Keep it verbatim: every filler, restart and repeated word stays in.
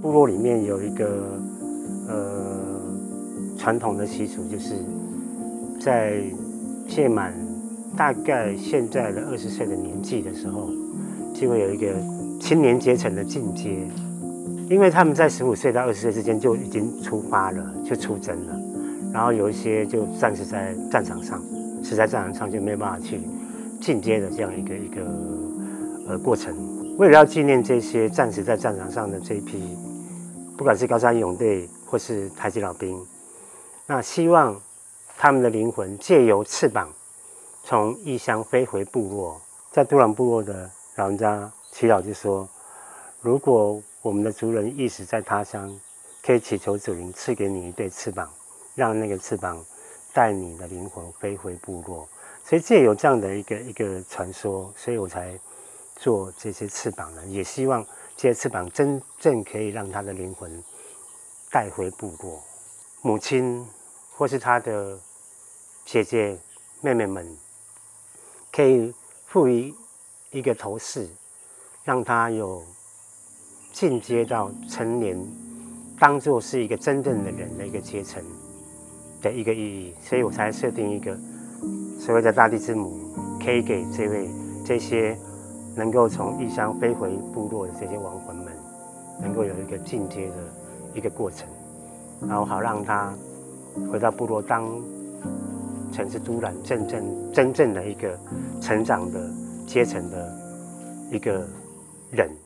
部落里面有一个呃传统的习俗，就是在届满大概现在的二十岁的年纪的时候，就会有一个青年阶层的进阶，因为他们在十五岁到二十岁之间就已经出发了，就出征了，然后有一些就战死在战场上，死在战场上就没有办法去进阶的这样一个一个呃过程。为了要纪念这些战死在战场上的这一批，不管是高山勇队或是台籍老兵，那希望他们的灵魂借由翅膀从异乡飞回部落。在都兰部落的老人家祈祷就说，如果我们的族人意识在他乡，可以祈求主灵赐给你一对翅膀，让那个翅膀带你的灵魂飞回部落。所以借有这样的一个一个传说，所以我才做这些翅膀呢，也希望这些翅膀真正可以让他的灵魂带回部落。母亲或是他的姐姐妹妹们，可以赋予一个头饰，让他有进阶到成年，当作是一个真正的人的一个阶层的一个意义。所以我才设定一个所谓的大地之母，可以给这位这些能够从异乡飞回部落的这些亡魂们，能够有一个进阶的一个过程，然后好让他回到部落当成是都兰真正真正的一个成长的阶层的一个人。